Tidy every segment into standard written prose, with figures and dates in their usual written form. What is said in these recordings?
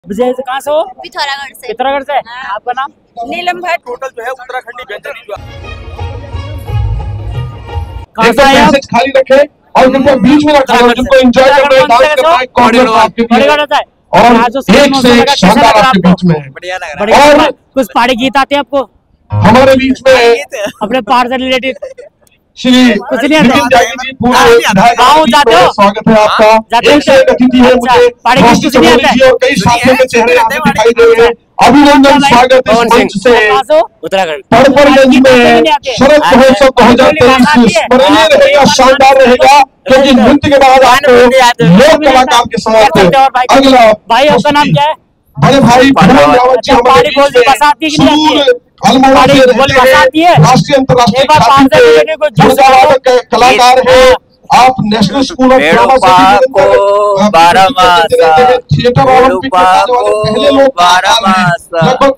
विजय से कहाँ से हो? पिथौरागढ़ से। पिथौरागढ़ से। आपका नाम? नीलम भट्ट। टोटल जो है उत्तराखंडी व्यंजन कहाँ से आए आप? खाली रखे और जिनको बीच में रखा है, जिनको एंजॉय करना है, डांस करना है, कॉर्नर आपके लिए और एक से एक शानदार आपके बीच में है। बढ़िया लग रहा है। और कुछ पहाड़ी गीत आते हैं आपको? हमारे बीच में अपने पहाड़ से रिलेटेड श्री नितिन त्यागी जी पूरे गाँव जाते हो? स्वागत है आपका। एक से एक अतिथि है, मुझे रोशनी चौधरी जी और कई साथियों के चेहरे यहाँ पे दिखाई दे रहे हैं। अभिनंदन, स्वागत इस मंच से। उत्तराखंड पड़पड़गंज में शरद महोत्सव 2023 स्मरणीय रहेगा, शानदार रहेगा, क्योंकि नृत्य के बाद आपको लोक कलाकार के साथ अगला भाई आपका नाम क्या है? बड़े भाई रावत जी हमारे बीच में अल्मोड़ा से राष्ट्रीय अंतर्राष्ट्रीय कलाकार है। आप नेशनल स्कूल ऑफ ड्रामा से थिएटर ओलंपिक में जाने वाले पहले लोग लगभग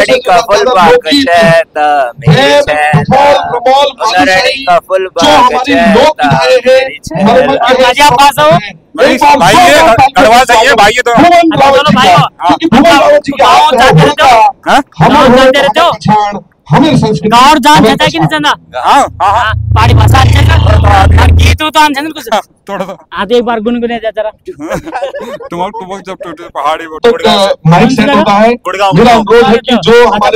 15 हमें संस्कृति और जान जाता है कि नहीं जाना? पहाड़ी भाषा अच्छे का गीत तो आंसर कुछ थोड़ा आधे एक बार गुनगुने जा जरा। तुम जब पहाड़ी माइक सेट होता है, मेरा अनुरोध है कि जो हमारे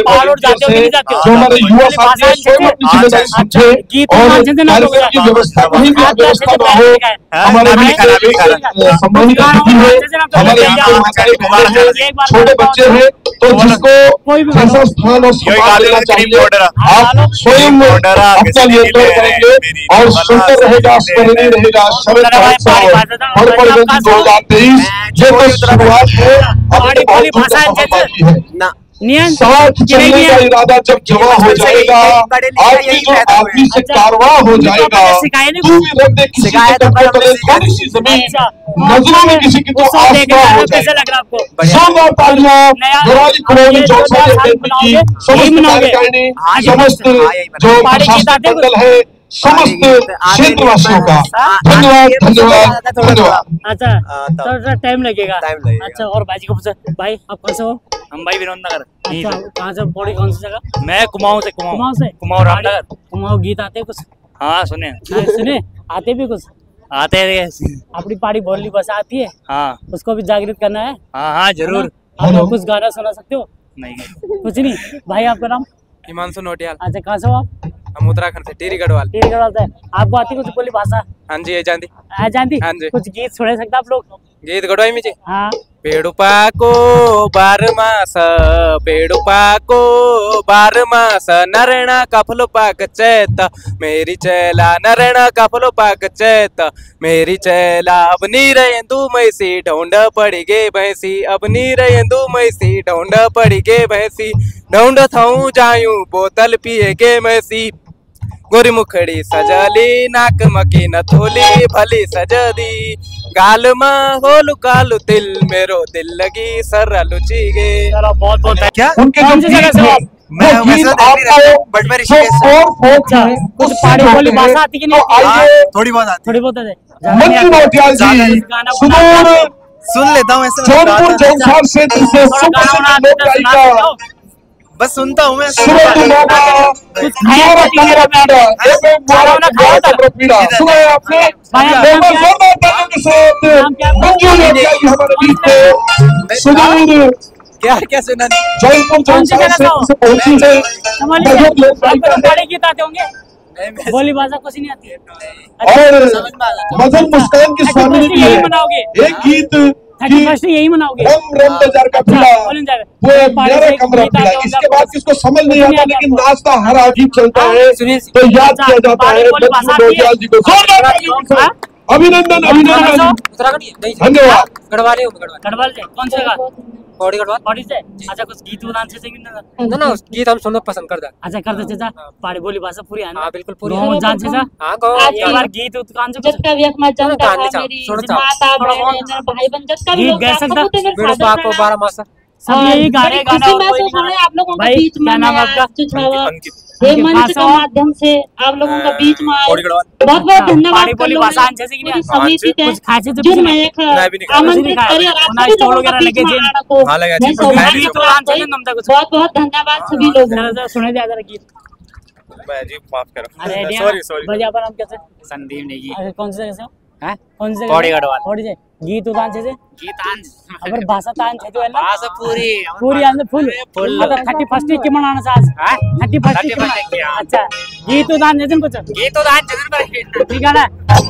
जो हमारे युवा साथी हैं स्वयं अपनी जिम्मेदारी समझे और कार्यक्रम की व्यवस्था कहीं भी अव्यवस्था न हो। हमारे बीच सम्मानित अतिथि है, हमारे यहाँ पे माताएं बहनें हैं, छोटे बच्चे हैं, तो जिसको जैसा स्थान और सम्मान देना चाहिए आप स्वयं अपना नियंत्रण करेंगे और सुंदर रहेगा, स्मरणीय रहेगा। शरद पड़पड़गंज 2023 ये तो शुरुआत है, अभी बहुत दूर का बाकी है। साथ चलने का इरादा जब जमा हो जाएगा, आदमी जो आदमी से कारवा हो जाएगा, तू भी रख दे किसी के कब्जे तले थोड़ी सी जमीन, नजरों में किसी की तो आसमान हो जाएगा। जोरदार तालियां गौराली कॉलोनी चौसा के की समस्त कार्यकारिणी, समस्त जो प्रशासनिक मंडल है, समस्त क्षेत्रवासियों का धन्यवाद धन्यवाद धन्यवाद। अच्छा थोड़ा टाइम लगेगा। अच्छा और भाई जी को पूछा, भाई आप कहाँ से हो? हम भाई विनोद नगर। अच्छा कहाँ से? पौड़ी कौन सी जगह? मैं कुमाऊं से। कुमाऊं रामनगर। कुमाऊं गीत आते हैं कुछ? हाँ सुने सुने आते भी कुछ आते हैं। अपनी पहाड़ी बोली भाषा आती है, हाँ उसको भी जागृत करना है। हाँ जरूर। आप कुछ गाना सुना सकते हो? नहीं कुछ नहीं। भाई आपका नाम? हिमांशु नोटियाल। अच्छा कहाँ से हो आप? हम उत्तराखंड से, टिहरी गढ़वाल। टिहरी गढ़वाल से। आपको आती कुछ बोली भाषा? हाँ जी जानती। हाँ जी। कुछ गीत सुना सकते आप लोग? गीत गढ़वाई में जी। हाँ। पेड़ुपा को 12 मास, पेड़ुपा को 12 मास, नरेणा कफल पाक चैत, मेरी चैला नरेणा कफल पाक चैत, मेरी चैला अब नीर इंदु मैसी ढूंढ पड़ी गे भैंसी, अब नीर इंदु मैसी ढूंढ पड़ी गे भैंसी, ढूंढ थाऊ जायूं बोतल पिए गे मैसी, गोरी मुखड़ी सजली नाक मकी न थोली भली सजदी, गाल में होलू कालू तिल मेरो दिल लगी सर लुची गे। बहुत बहुत क्या उनके जो गीत है मैं आपको कुछ पहाड़ी बोली भाषा आती कि नहीं? थोड़ी बहुत आती। थोड़ी बहुत है। मंजू नौटियाल जी सुदूर सुन लेता हूँ जौनपुर जौनसार क्षेत्र से सुप्रसिद्ध लोक गायिका, बस सुनता हूँ मैं। सुना है आपने? मंजू नौटियाल जी हमारे बीच में सुदूर क्या सुना? जौनपुर जौनसार क्षेत्र से पहुंची है। गीत आते होंगे, बोली भाषा कुछ नहीं आती है। और मदन मुस्कान की स्वामी की है एक गीत यही मनाओगे? रम बाजार का पीड़ा, वो मेरा कमरा पीड़ा। इसके बाद किसको समझ नहीं आता, लेकिन नाचता हर अजीब चलता है तो याद किया जाता है मंजू नौटियाल जी को। अभिनंदन अभिनंदन धन्यवाद। गढ़वाल से कौन सी जगह? पौड़ी गढ़वाल। पौड़ी से। अच्छा कुछ गीत बता से ना गीत हम सुनना पसंद करते हैं। अच्छा करते चाचा पहाड़ी बोली भाषा पूरी है ना? हाँ बिल्कुल पूरी है। जान चाचा हाँ एक बार गीत कान से जब का भी अपना जनता था मेरी माता बहन भाई बहन जब का भी लोग गा सकता। बेड़ुपा को 12 मास सब यही गा रहे गाना इसी और में कोई से नहीं गा सुने रहा। आप लोगों के भाई, बीच में क्या नाम मैं आपका? आज जो है अंकित। ये मंच भाषा के और? माध्यम से आप लोगों के बीच में आए कोड़ी गढ़वाल। बहुत बहुत धन्यवाद पानी बोली भाषा जैसे कि नहीं पूरी समिति के कुछ खाए थे तो जो किसी मैं ने? एक मैं भी नहीं खाया। आमंत्रित खाया। करी और आप उन्हें सभी स्टोल लोगों के वगैरह बीच लगे में थे। आना को हाँ, लगा मैं जी। सौभाग्य मैं भी तो प्राप्त आंसर हुई। नहीं नमता कुछ। बहुत बहुत धन्यवाद सभी लोगों जरा जरा सुने जा जरा गीत। मैं जी माफ करो। अरे सॉरी भैया आपका नाम कैसे? संदीप नेगी अरे कौन से जगह से हो? हैं कौन से पौड़ी गढ़वाल। पौड़ी से गीत उदान से गीतांश अगर भाषा तान थे तो है ना भाषा पूरी पूरी अंदर फुल फुल। मतलब 31 की मनाना साज हैं 31 की 31 की, हाँ। अच्छा गीत उदान जैसे कुछ गीतोदान जगन पर ठीक है ना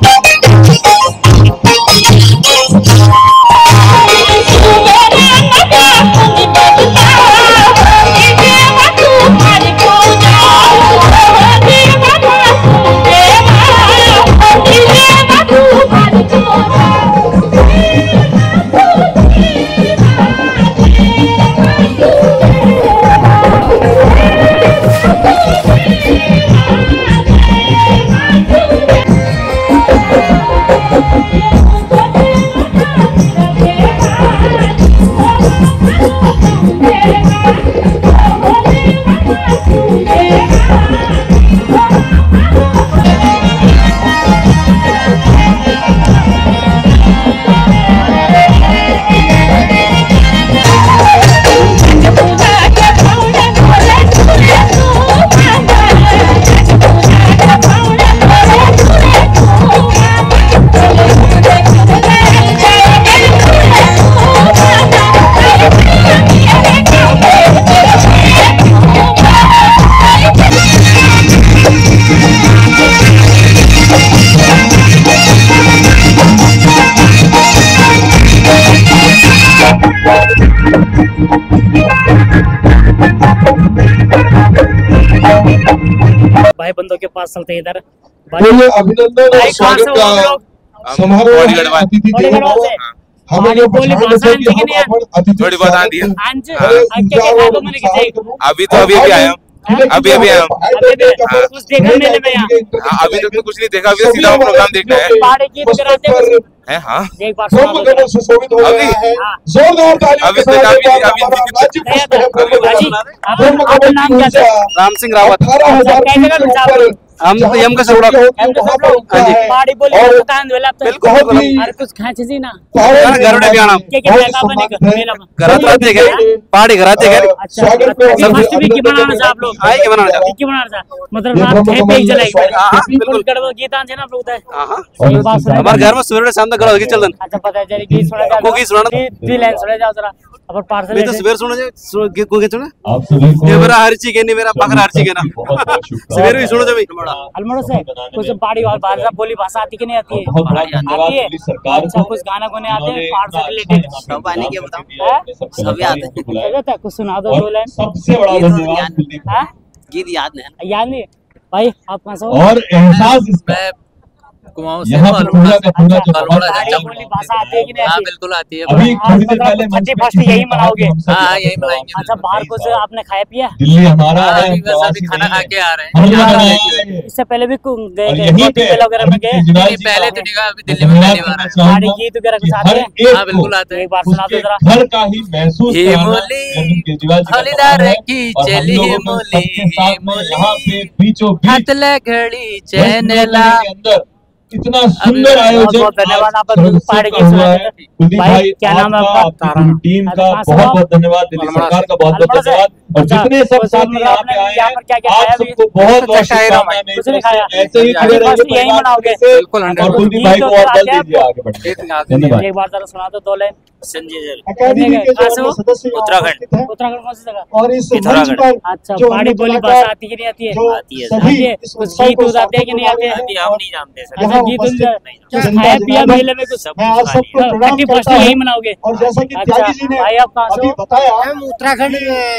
भाई बंदों के पास चलते हैं इधर तो ये अभिनंदन और भाई कहाँ से स्वागत हो हम का लोग? समारोह पौड़ी है गढ़वाल। अतिथि पौड़ी देवो गढ़वाल भव। से। हमें पौड़ी जो बोली पहचान भाषा है कि अंतिम हम नहीं है। अपन अतिथि थोड़ी बहुत स्वागत आती है। में अंज बड़े अंके के उत्साह खाए और तो मैंने उत्साह किसी करूं। अभी तो अभी आया हूँ। अभी आया हूँ। कुछ देखा मेले में यहाँ। हाँ, अभी तक तो कुछ नहीं देखा, अभी सीधा प्रोग्राम देखना है। पहाड़ी गीत कराते हैं कुछ? हैं हाँ एक बार सुना दो ब्रह्म सुशोभित हो अभी? गया है हाँ। जोरदार तालियों अभी के साथ अभी- एक बार अभी- हमारा अभी- राज्य पुष्प है ब्रह्म भाजी, कमल। आपका ब्रह्म आपका कमल नाम की क्या ऊर्जा था? राम सिंह रावत। 18,000 अच्छा, फीट कैसे से का ऊपर हम जहाँ यम का पर सौड़ा। होती है वहाँ पर रुकता है। पहाड़ी बोली और बताएं दो आप तो बिल्कुल, बहुत बिल्कुल। ही अरे कुछ खाए छी ना पावन घर में भी आना। क्या क्या बहुत खाया आपने सम्मानित है। मेला में? घरात रहते क्या पहाड़ी घराते क्या अच्छा स्वागत में अच्छा, अभी फर्स्ट वीक की बनाना था आप लोग हाँ, ये बनाना था। वीक की बनाना था मतलब ये रात ब्रह्म थे कमल पे में चला एक स्वागत बार है। बिल्कुल गड़बड़ गीतांश है ना आप लोग उधर हाँ हाँ एक बार सुना हमारे घर में सूर्य शाम तक गड़ा चल दन अच्छा पता है जरा गीत सुना जाओ को गीत सुनाना? दी लाइन सुना जाओ जरा अपन पार्सल मैं तो सवेर सुनो जो गीत को गीत सुना आप सभी को ये मेरा हर चीज है नहीं मेरा पकड़ हर चीज है ना बहुत बहुत शुभकामनाएं। सवेरे भी सुनो जो भाई अलमोड़ो से कुछ पहाड़ी और भाषा बोली भाषा आती कि नहीं आती है बहुत बहुत धन्यवाद आती है दिल्ली सरकार अच्छा को। कुछ गाना गुने आते हैं उन्होंने पहाड़ से इतना रिलेटेड अच्छा सब आने के बताओ। हैं? सभी आते हैं। लगा था कुछ सुना दो दो और लाइन सबसे बड़ा धन्यवाद दिल्ली को। हैं? गीत याद नहीं याद नहीं भाई आप कहाँ से हो और एहसास इसका मैं कुमाऊं से यहाँ पर पूरा का पूरा जो अल्मोड़ा बहुत से पहाड़ी अच्छा बोली भाषा आती है कि नहीं हाँ आती है? बिल्कुल आती है अभी आज थोड़ी देर मतलब पहले मंच 31 पे यही मनाओगे? हाँ यही मनाएंगे अच्छा बाहर कुछ आपने खाया पिया दिल्ली हमारा हाँ, है अभी बस अभी प्रवासी खाना नहीं खा है। के आ रहे हम हैं लोग यहाँ आए हैं। इससे पहले भी गए और गए यहीं पे मेला वगैरह में गए केजरीवाल नहीं, जी पहले का तो नहीं गया, अभी दिल्ली में पहली बार आया। पहाड़ी गीत वगैरह कुछ आते हैं? हर एक हाँ बिल्कुल आते हैं एक बार सुना दो उसके जरा घर का ही महसूस हे कराना मोली, अरविंद केजरीवाल जी का हौलीदार सवाल है। की और हम चली लोगों में मोली, सबके साथ में मोली। यहाँ पे बीचों बीच हथले घड़ी 10 चैन किलोमीटर ला के अंदर इतना सुंदर बहुत आयोजन बहुत धन्यवाद आप आज पहाड़ी का गीत हुआ सुनाते है। हैं। कुलदीप भाई, भाई क्या नाम है आपका, आपका? आपकी पूरी टीम अरे का कहाँ से बहुत हो? बहुत धन्यवाद, दिल्ली अलमोड़ा सरकार का बहुत बहुत अलमोड़ा से? धन्यवाद और अच्छा, जितने सब कुछ साथी यहाँ पे आपने आए यहाँ पर क्या क्या हैं खाया आप अभी? सबको बहुत बहुत कुछ नहीं रहा शुभकामनाएं मेरी कुछ नहीं तरफ से। खाया? ऐसे ही खड़े बस रहिए यही परिवार मनाओगे? से बिल्कुल, और 100% कुलदीप भाई को और बल गीत दीजिए आगे बढ़ने धन्यवाद। एक बार जरा सुना दो दो लाइन संजय अकादमी के कहाँ से जो हो? सदस्य यहाँ उत्तराखंड। उपस्थित हैं उत्तराखंड कौन सी जगह और इस मंच उत्तराखंड। पर अच्छा जो पहाड़ी अन्य बोली कलाकार भाषा आती कि नहीं आती है जो आती है, सभी आती है। इस कुछ उत्सव गीत को उत आते हैं कि नहीं आते हैं? अभी हम नहीं जानते सर अच्छा यहाँ गीत उपस्थित कुछ जनता खाया पिया जनार्दन मेले में कुछ सब मैं आप सबको हाँ, प्रणाम 31 करता यही हूँ मनाओगे? और जैसा कि अच्छा, त्यागी जी ने भाई आप कहाँ से अभी हो? बताया उत्तराखंड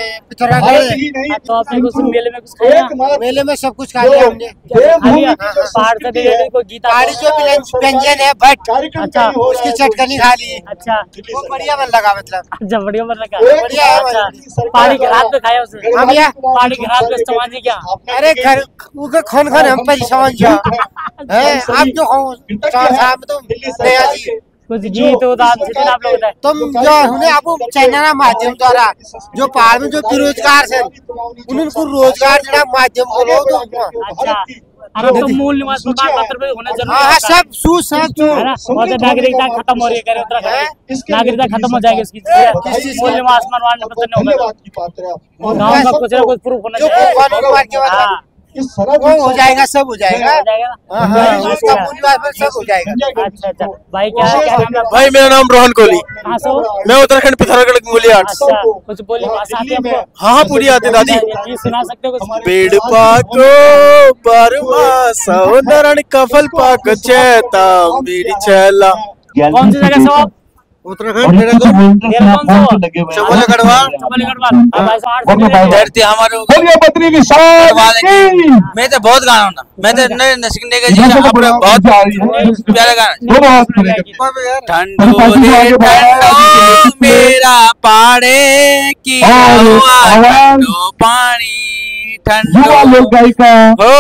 भारत ही नहीं हाँ, तो आपने कुछ मेले में कुछ खाया? एकमात्र मेले में सब कुछ खा जो लिया हमने देवभूमि खाया? की जो पहाड़ से संस्कृति रिलेटेड है, कोई गीत पहाड़ी आता जो है? व्यंजन है भट्ट कार्यक्रम अच्छा, कहीं हो रहा उसकी है, चटकनी खा ली अच्छा वो बढ़िया मन लगा मतलब अच्छा बढ़िया बन रखा एक बढ़िया है अच्छा भाई। सरकार पहाड़ी के द्वारा रात में खाया उसे हम यहाँ पहाड़ी के रात में इस्तेमाल नहीं किया अरे घर उनके खन खन हम परेशान जा है आप जो खाओ चार साहब तो नया जी कुछ गीत उदाहरण से आप लोग बताएं। तुम जो हमने आपको चैनल माध्यम द्वारा जो पहाड़ में जो बेरोजगार है उनको रोजगार जरा माध्यम बोलो तो अच्छा और अब तो मूल निवास प्रमाण पत्र पे होना जरूरी हाँ है सब सब जो है ना। और तो नागरिकता खत्म हो रही है कह रहे उत्तराखंड नागरिकता खत्म हो जाएगी इसकी मूल निवास प्रमाण पत्र नहीं होगा गाँव का कुछ ना कुछ प्रूफ होना जो चाहिए। कानून के बाद हाँ वो हो जाएगा सब हो जाएगा हो जाएगा ना। हाँ हाँ उसका मूल निवास पर सब हो जाएगा। अच्छा अच्छा भाई क्या क्या नाम है आपका? भाई मेरा नाम रोहन कोहली, कहाँ से हो? मैं उत्तराखंड पिथौरागढ़ मूलियार्ड। अच्छा कुछ बोली भाषा आती है आपको? हाँ पूरी आती दादी। ये सुना सकते हो कुछ? पेड़ पाको बारमासा नरण कफल पाक चेता मेरी चेला। कौन सी जगह से हो आप? उत्तराखंड मेरा कौन से हो? चमोली गढ़वाल चमोली गढ़वाल। हाँ, भाई साहब, 8 से डरते हमारे बोलिए बद्री विशाल की। मैं तो बहुत गाना हूं ना मैं तो नसीने का जी अपने बहुत प्यारा गाना दोनों हाथ खड़े ठंडो रे ठंडो मेरा पाड़े की हवा ठंडो पानी युवा ठंडो लोक गायिका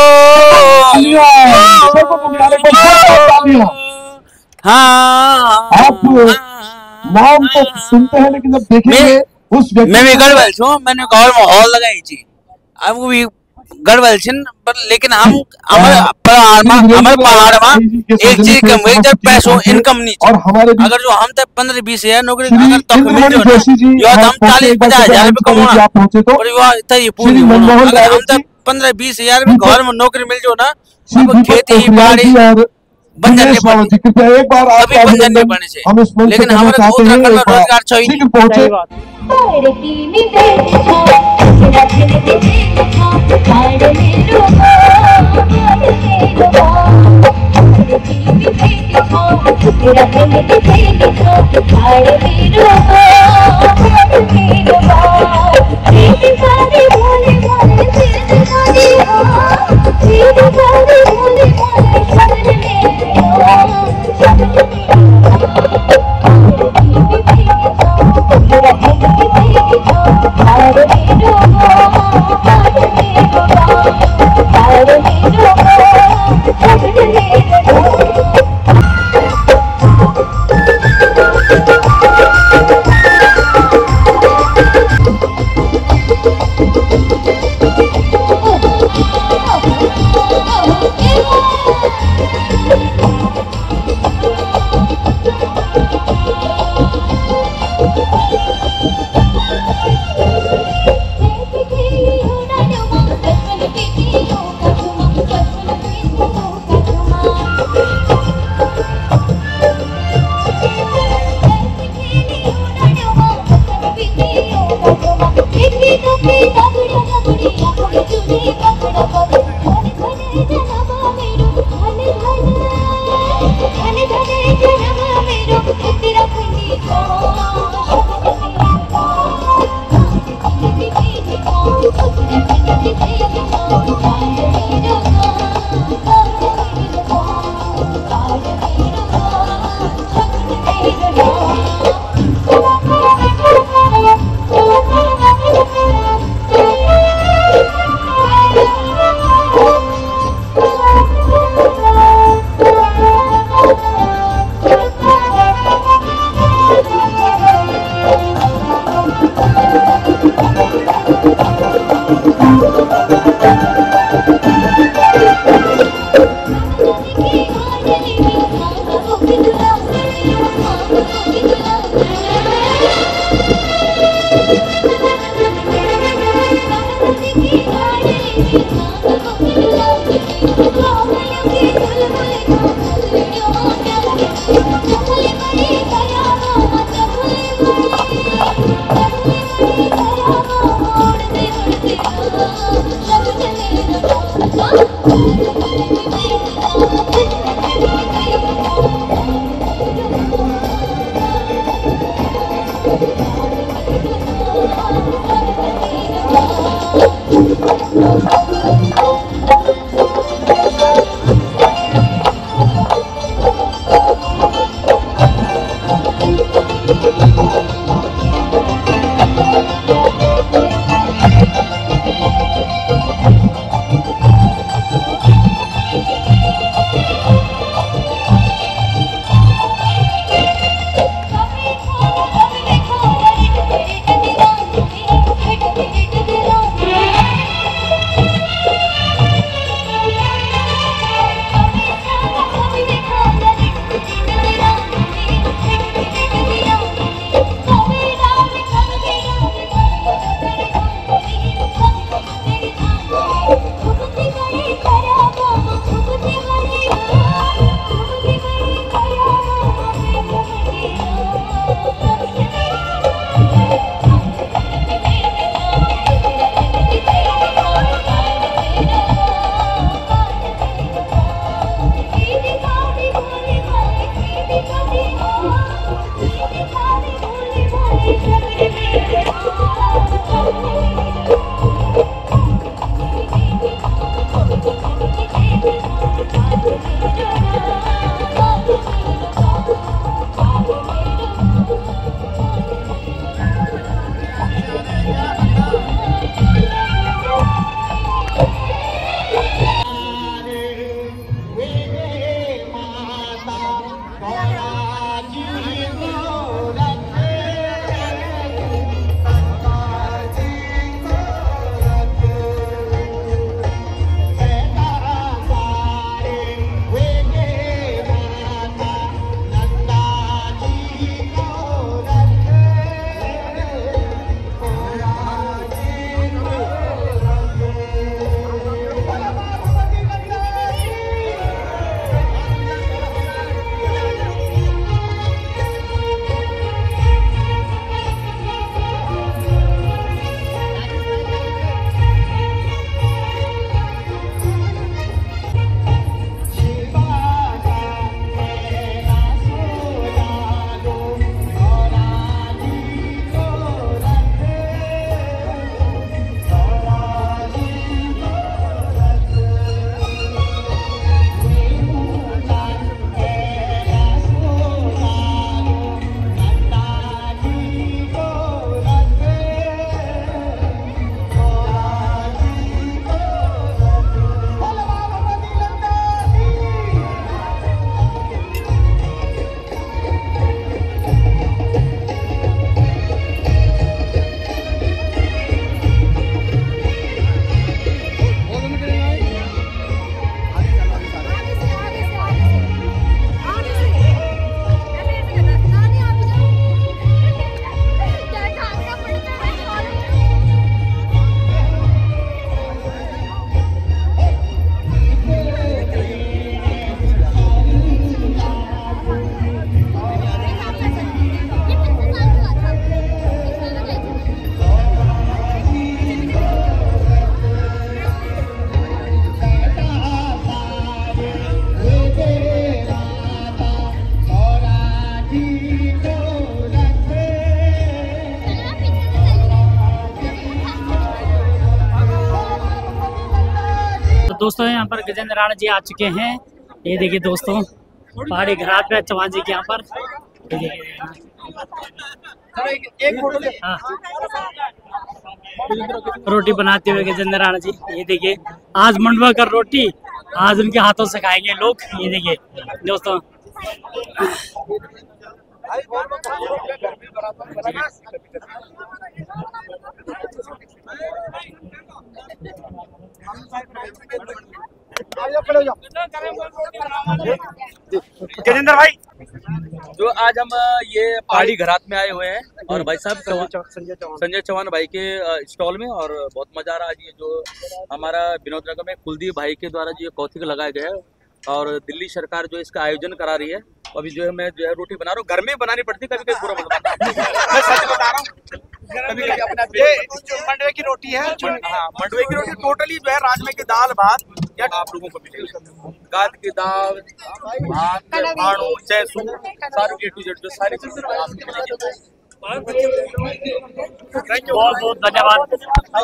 हाँ आप नाम तो सुनते हैं लेकिन जब देखेंगे उस व्यक्ति मैं भी गढ़वाल छू मैंने गौर माहौल लगाई थी अब वो भी गढ़वाल छिन पर लेकिन हम हमारे पहाड़ में एक चीज कम हुई जब पैसों इनकम नहीं और हमारे बीच अगर जो हम तक 15-20 हजार नौकरी श्री अगर तक मिल इंद्रमणि जोशी जी जाए हम 40-50 हजार रुपए कमाना आप पहुंचे तो और ये तय पूरी श्री मनमोहन अगर हम रावत तक 15-20 हजार में घर में नौकरी मिल जाओ ना श्री अब दीपक खेती पोखरियाल बाड़ी जी और बंजर दिनेश नहीं रावत जी, कृपया एक बार अभी आपका बंजर नहीं अभिनंदन बने से हम इस मंच से लेकिन करना हमारे चाहते हैं। उत्तराखंड में एक बार रोजगार चाहिए शीघ्र पहुंचे। सही बात। दोस्तों यहाँ पर गजेंद्र राणा जी आ चुके हैं। ये देखिए दोस्तों, पहाड़ी घाट पे चौहान जी के यहाँ पर हाँ। रोटी बनाते हुए गजेंद्र राणा जी, ये देखिए आज मंडवा कर रोटी आज उनके हाथों से खाएंगे लोग। ये देखिए दोस्तों, गजेंद्र भाई, जो आज हम ये पहाड़ी घरात में आए हुए हैं और भाई साहब संजय चौहान भाई के स्टॉल में, और बहुत मजा आ रहा है। ये जो हमारा विनोद नगर में कुलदीप भाई के द्वारा जो कौथिक लगाया गया है और दिल्ली सरकार जो इसका आयोजन करा रही है। अभी जो है मैं जो है रोटी बना रहा हूँ, घर में बनानी पड़ती, कभी कभी पूरा बनवाता हूँ। मैं सच बता रहा हूँ, कभी कभी अपना मंडवे की रोटी है। हाँ, मंडवे की रोटी टोटली जो है राजमे की दाल भात, या आप लोगों को मिलेगी गाद की दाल भात भाड़ू चैसू सारी A to Z जो सारी चीजें आपको मिलेगी। बहुत बहुत धन्यवाद।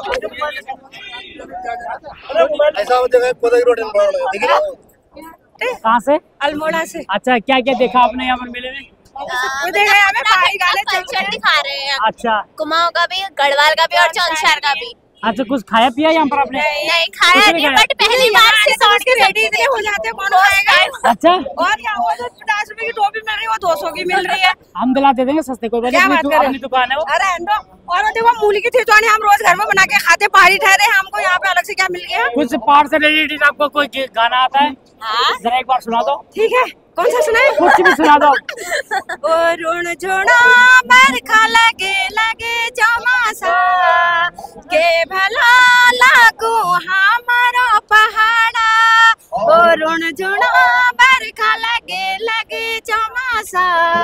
कहाँ से? अल्मोड़ा से। अच्छा, क्या क्या देखा आपने यहाँ पर मेले में? देखा यहाँ पे पहाड़ी गाने कल्चर दिखा रहे हैं। अच्छा, कुमाऊं का भी, गढ़वाल का भी और चौंसर का भी। अच्छा, कुछ खाया पिया यहाँ पर आपने? नहीं खाया नहीं, बट पहली बार से सोच के रेडी इतने हो जाते हैं, कौन खाएगा। अच्छा, और क्या, वो जो 50 रुपए की टोपी मिल रही है वो 200 की मिल रही है। हम दिला दे देंगे सस्ते, कोई बात क्या बात नहीं, कर रहे अपनी दुकान है वो। अरे एंडो, और वो देखो मूली की थिचवानी हम रोज घर में बना के खाते, पहाड़ी ठहरे, हमको यहाँ पे अलग से क्या मिल गया। कुछ पार से रिलेटेड आपको कोई गाना आता है? हाँ, जरा एक बार सुना दो। ठीक है, कौन सा सुनाए? कुछ भी सुना दो। ओ रुण जोड़ा बरखा लगे लगे चौमासा के भला लागू हमारा पहाड़ा। ओ रुण जोड़ा बरखा लगे लगे चौमासा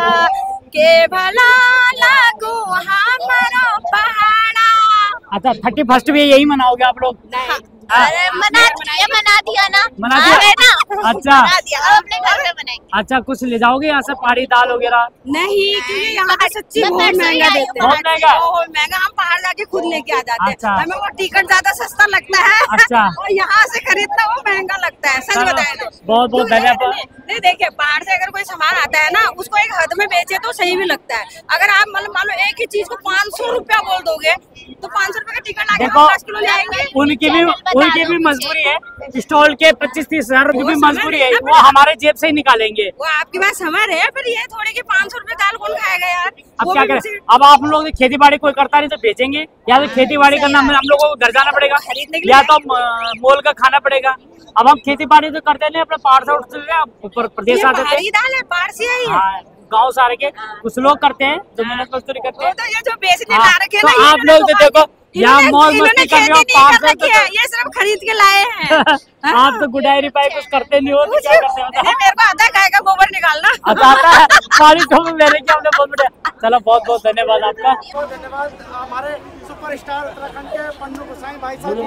के भला लागू हमारा पहाड़ा। अच्छा, 31 भी यही मनाओगे आप लोग? अरे मना दिया ना। मना दिया? है ना? अच्छा। मना दिया, अब अपने घर में बनाएंगे। अच्छा, कुछ ले जाओगे यहाँ से पहाड़ी दाल वगैरह? नहीं, क्योंकि यहाँ पे सच्ची मैं बहुत परसों ही महंगा आई देते हूँ। हैं, बहुत महंगा? बहुत महंगा। हम पहाड़ जाके खुद लेके आ जाते अच्छा। हैं, हमें वो टिकट ज्यादा सस्ता लगता है। अच्छा। और यहाँ से खरीदना वो महंगा लगता है, सच चलो, बताए तो। बहुत बहुत धन्यवाद। नहीं देखिए, पहाड़ से अगर कोई सामान आता है ना, उसको एक हद में बेचे तो सही भी लगता है। अगर आप मतलब मान लो एक ही चीज को 500 रुपया बोल दोगे तो 500 रुपए का टिकट लाके देखो, हम 10 किलो ले आएंगे। उनकी भी मजबूरी है, स्टॉल के 25-30 हजार रुपए की मजबूरी है, वो हमारे जेब से ही निकालेंगे। वो आपकी बात समझ रहे हैं, पर ये थोड़ी की 500 रुपए दाल कौन खाएगा यार। अब वो क्या भी करें? मुझे- अब आप लोग खेती बाड़ी कोई करता नहीं तो बेचेंगे, या तो खेती बाड़ी करना हम लोगों को घर जाना पड़ेगा, खरीदने के लिए या तो मोल का खाना पड़ेगा। अब हम खेती बाड़ी तो करते नहीं, अपने पहाड़ से उठते ऊपर प्रदेश ये आते पहाड़ी दाल है, पहाड़ से आई है। हाँ, गाँव सारे के कुछ लोग करते हैं जो मेहनत मजदूरी करते वो हैं। तो ये जो बेचने हाँ, ला रखे हैं तो ना, आप इन्होंने लोग तो दुकान- देखो यहाँ इन्होंने- मौज इन्होंने मस्ती कर रहे हो, खेती नहीं 500 कर रखी है, ये सिर्फ खरीद के लाए हैं। आप तो गुडाई रिपाई कुछ करते नहीं हो तो क्या करते हो? नहीं, मेरे को आता है गाय का गोबर निकालना। अच्छा, आता है पानी तो लेने की हमने बहुत बढ़िया। चलो, बहुत बहुत धन्यवाद आपका। बहुत धन्यवाद हमारे सुपरस्टार उत्तराखंड के पन्नू गोसाई भाई साहब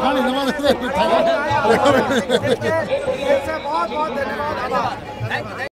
बहुत बहुत धन्यवाद।